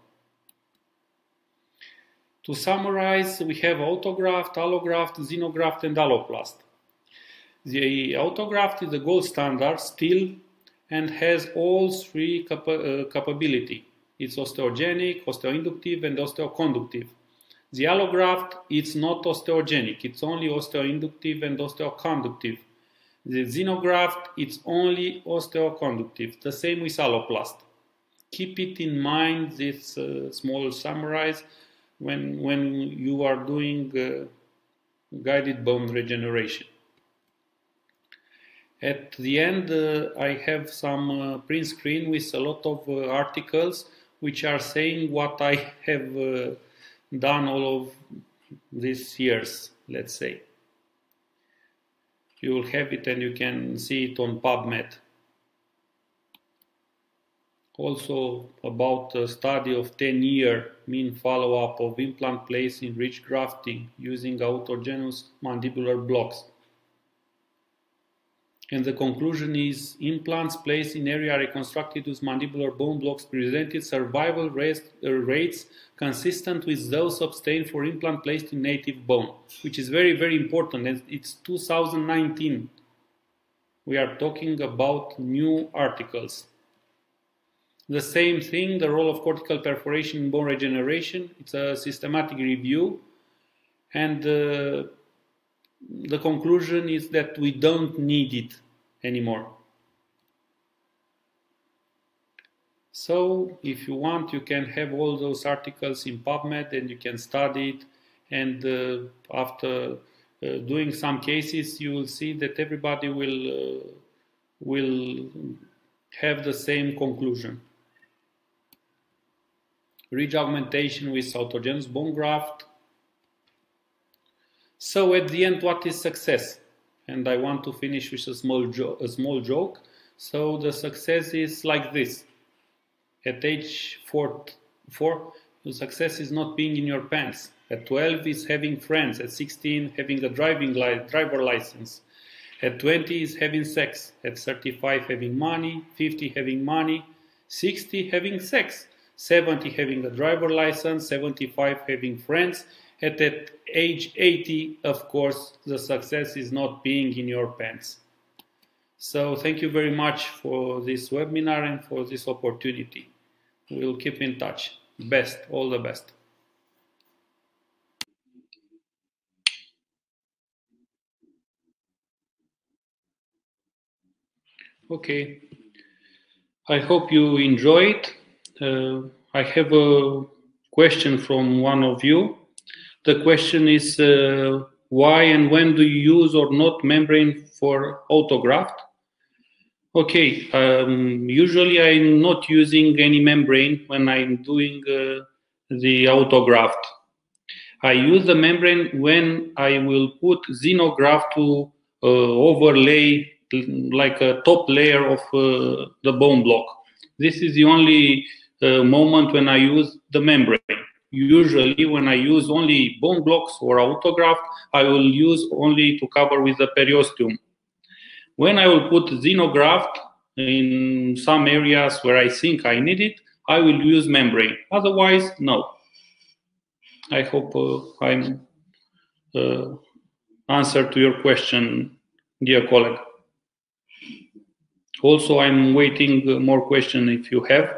To summarize, we have autograft, allograft, xenograft and alloplast. The autograft is the gold standard still and has all three capability. It's osteogenic, osteoinductive and osteoconductive. The allograft, it's not osteogenic, it's only osteoinductive and osteoconductive. The xenograft, it's only osteoconductive. The same with alloplast. Keep it in mind, this small summary, when you are doing guided bone regeneration. At the end, I have some print screen with a lot of articles which are saying what I have done all of these years, let's say. You will have it and you can see it on PubMed. Also about a study of 10-year mean follow-up of implant placed in ridge grafting using autogenous mandibular blocks. And the conclusion is implants placed in area reconstructed with mandibular bone blocks presented survival rates consistent with those obtained for implant placed in native bone, which is very, very important. And it's 2019. We are talking about new articles. The same thing, the role of cortical perforation in bone regeneration. It's a systematic review. And the conclusion is that we don't need it anymore. So if you want, you can have all those articles in PubMed and you can study it, and after doing some cases you will see that everybody will have the same conclusion. Ridge augmentation with autogenous bone graft. So at the end, what is success? And I want to finish with a small joke. So the success is like this. At age 4, the success is not being in your pants. At 12 is having friends. At 16 having a driver license. At 20 is having sex. At 35 having money. 50 having money. 60 having sex. 70 having a driver license. 75 having friends. At age 80, of course, the success is not being in your pants. So thank you very much for this webinar and for this opportunity. We'll keep in touch. Best, all the best. Okay. I hope you enjoy it. I have a question from one of you. The question is, why and when do you use or not membrane for autograft? Okay, usually I'm not using any membrane when I'm doing the autograft. I use the membrane when I will put xenograft to overlay like a top layer of the bone block. This is the only moment when I use the membrane. Usually when I use only bone blocks or autograft, I will use only to cover with the periosteum. When I will put xenograft in some areas where I think I need it, I will use membrane. Otherwise, no. I hope I'm answered to your question, dear colleague. Also, I'm waiting more questions if you have.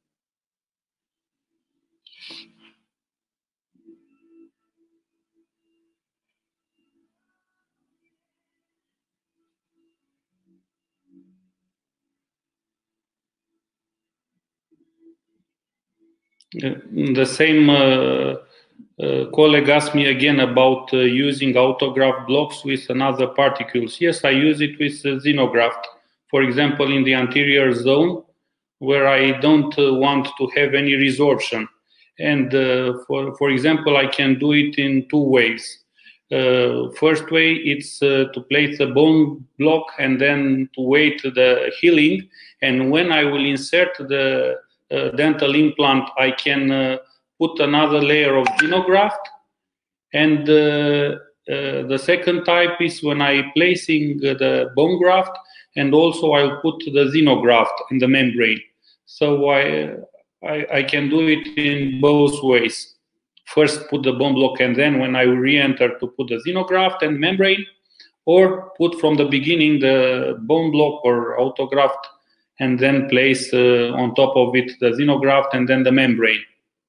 The same colleague asked me again about using autograft blocks with another particles. Yes, I use it with xenograft. For example, in the anterior zone, where I don't want to have any resorption. And for example, I can do it in two ways. First way, it's to place a bone block and then to wait the healing. And when I will insert the dental implant, I can put another layer of xenograft. And the second type is when I placing the bone graft, and also I'll put the xenograft in the membrane. So I can do it in both ways. First put the bone block, and then when I re-enter to put the xenograft and membrane, or put from the beginning the bone block or autograft and then place on top of it the xenograft and then the membrane.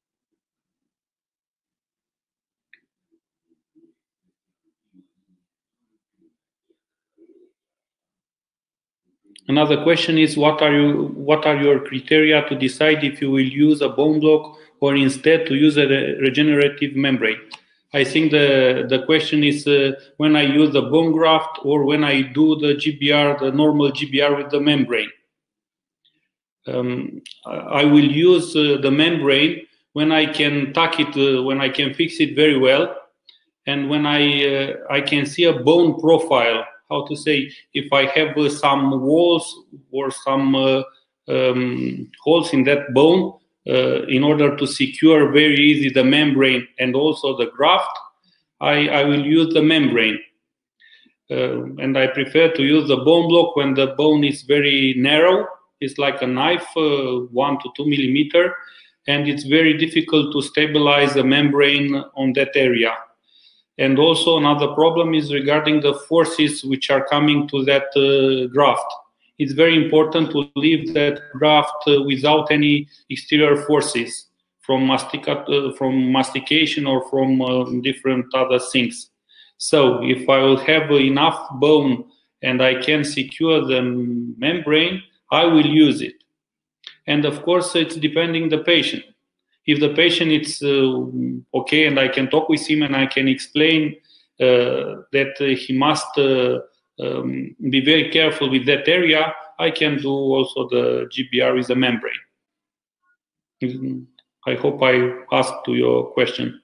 Another question is, what are your criteria to decide if you will use a bone block or instead to use a regenerative membrane? I think the question is when I use the bone graft or when I do the GBR, the normal GBR with the membrane. I will use the membrane when I can tuck it, when I can fix it very well, and when I can see a bone profile. How to say, if I have some walls or some holes in that bone, in order to secure very easy the membrane and also the graft, I will use the membrane. And I prefer to use the bone block when the bone is very narrow. It's like a knife, 1 to 2 millimeter, and it's very difficult to stabilize the membrane on that area. And also another problem is regarding the forces which are coming to that graft. It's very important to leave that graft without any exterior forces from mastication or from different other things. So if I will have enough bone and I can secure the membrane, I will use it. And of course, it's depending the patient. If the patient is okay and I can talk with him and I can explain that he must be very careful with that area, I can do also the GBR with the membrane. I hope I answered to your question.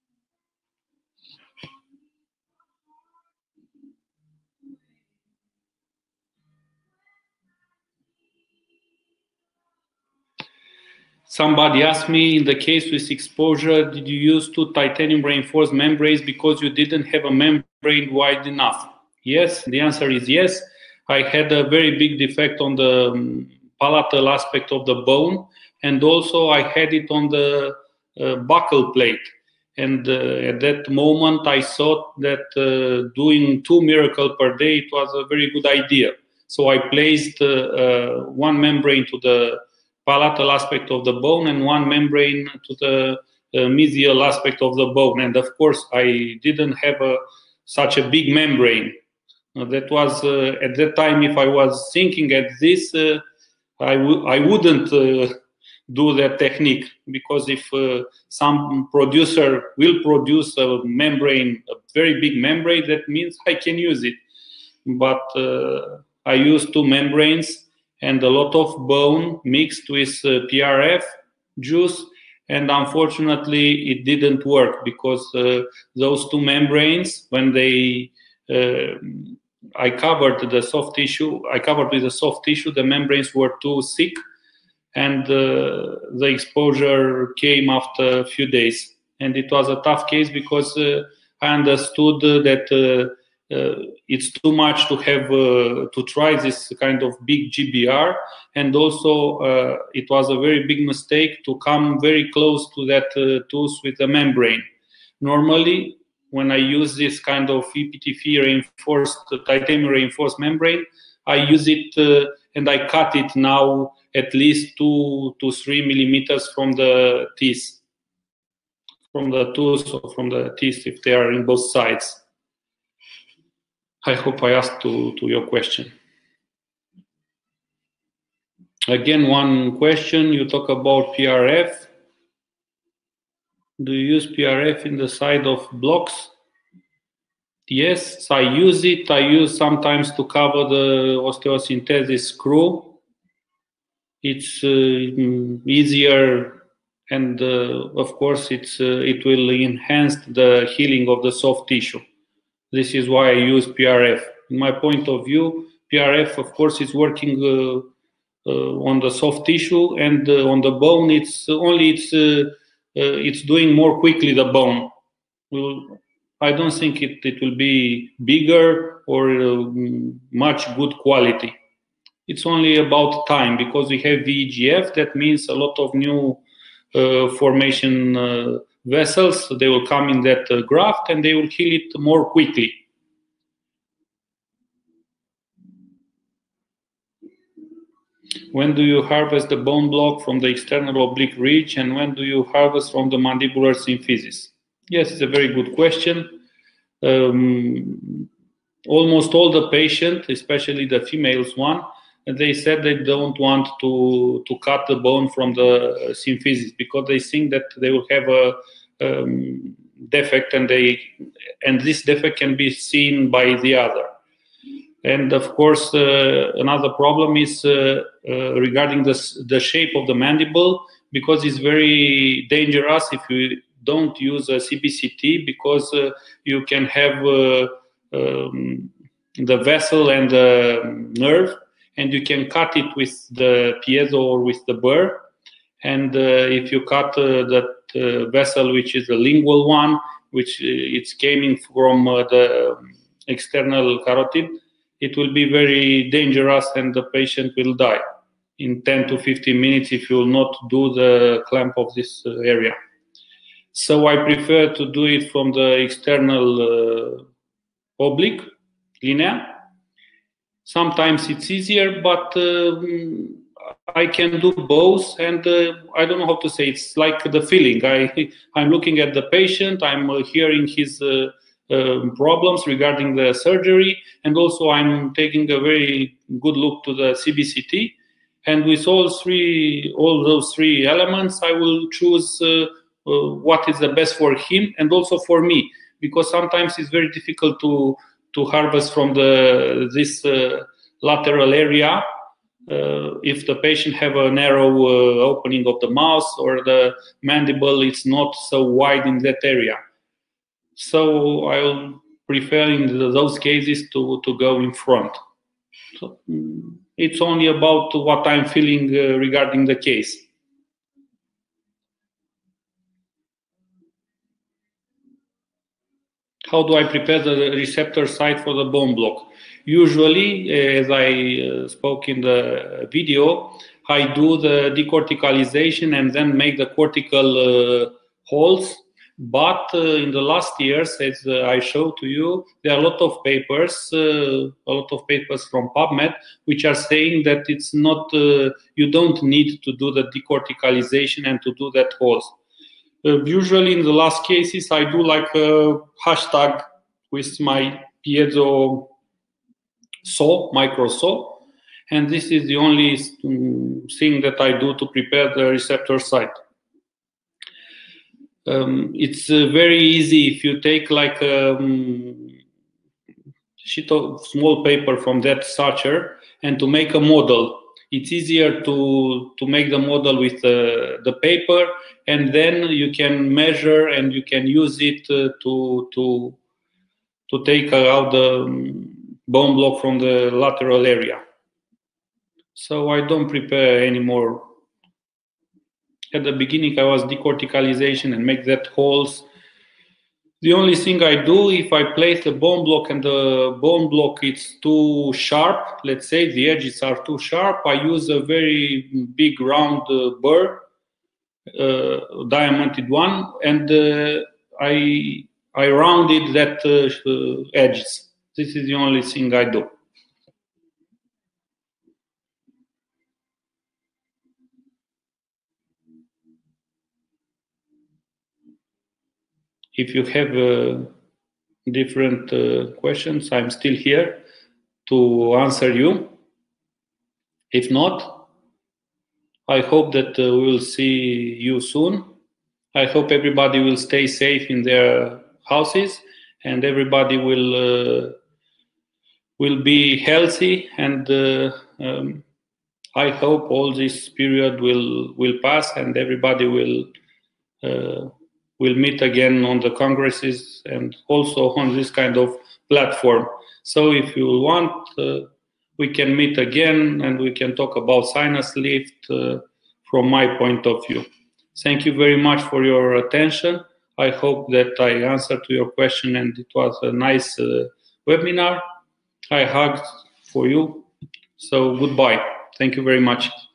Somebody asked me, in the case with exposure, did you use 2 titanium reinforced membranes because you didn't have a membrane wide enough? Yes, the answer is yes. I had a very big defect on the palatal aspect of the bone, and also I had it on the buccal plate. And at that moment, I thought that doing 2 miracles per day, it was a very good idea. So I placed one membrane to the palatal aspect of the bone and one membrane to the mesial aspect of the bone. And of course, I didn't have such a big membrane. That was at that time, if I was thinking at this, I wouldn't do that technique, because if some producer will produce a membrane, a very big membrane, that means I can use it. But I used 2 membranes and a lot of bone mixed with PRF juice, and unfortunately it didn't work, because those 2 membranes, when they I covered the soft tissue, I covered with the soft tissue, the membranes were too thick, and the exposure came after a few days. And it was a tough case, because I understood that it's too much to have to try this kind of big GBR, and also it was a very big mistake to come very close to that tooth with the membrane. Normally, when I use this kind of EPTF reinforced, titanium reinforced membrane, I use it and I cut it now at least 2 to 3 millimeters from the teeth, from the tooth or from the teeth, if they are in both sides. I hope I asked to your question. Again, one question, you talk about PRF. Do you use PRF in the side of blocks? Yes, I use it. I use sometimes to cover the osteosynthesis screw. It's easier, and of course it will enhance the healing of the soft tissue. This is why I use PRF. In my point of view, PRF, of course, is working on the soft tissue, and on the bone, it's doing more quickly the bone. I don't think it will be bigger or much good quality. It's only about time, because we have VEGF. That means a lot of new formation vessels. They will come in that graft, and they will heal it more quickly. When do you harvest the bone block from the external oblique ridge, and when do you harvest from the mandibular symphysis? Yes, it's a very good question. Almost all the patients, especially the females one, they said they don't want to cut the bone from the symphysis, because they think that they will have a defect, and this defect can be seen by the other. And of course, another problem is regarding the shape of the mandible, because it's very dangerous if you don't use a CBCT, because you can have the vessel and the nerve, and you can cut it with the piezo or with the burr. And if you cut that vessel, which is the lingual one, which it's coming from the external carotid, it will be very dangerous, and the patient will die in 10 to 15 minutes if you will not do the clamp of this area. So I prefer to do it from the external oblique linea. Sometimes it's easier, but I can do both, and I don't know how to say. It's like the feeling. I'm looking at the patient, I'm hearing his problems regarding the surgery, and also I'm taking a very good look to the CBCT. And with all those three elements, I will choose what is the best for him and also for me, because sometimes it's very difficult to harvest from this lateral area if the patient have a narrow opening of the mouth, or the mandible is not so wide in that area. So I'll prefer in those cases to go in front. So it's only about what I'm feeling regarding the case. How do I prepare the receptor site for the bone block? Usually, as I spoke in the video, I do the decorticalization and then make the cortical holes. But in the last years, as I showed to you, there are a lot of papers from PubMed, which are saying that it's not, you don't need to do the decorticalization and to do that holes. Usually in the last cases, I do like a hashtag with my piezo saw, micro saw, and this is the only thing that I do to prepare the receptor site. It's very easy if you take like a sheet of small paper from that suture and to make a model. It's easier to make the model with the paper, and then you can measure and you can use it to take out the bone block from the lateral area. So I don't prepare anymore. At the beginning I was decorticalization and make that holes. The only thing I do, if I place a bone block and the bone block is too sharp, let's say the edges are too sharp, I use a very big round burr, diamonded one, and I rounded that edges. This is the only thing I do. If you have different questions, I'm still here to answer you. If not, I hope that we will see you soon. I hope everybody will stay safe in their houses and everybody will be healthy, and I hope all this period will pass and everybody will meet again on the congresses and also on this kind of platform. So if you want, we can meet again and we can talk about sinus lift from my point of view. Thank you very much for your attention. I hope that I answered to your question and it was a nice webinar. I hugged for you. So goodbye. Thank you very much.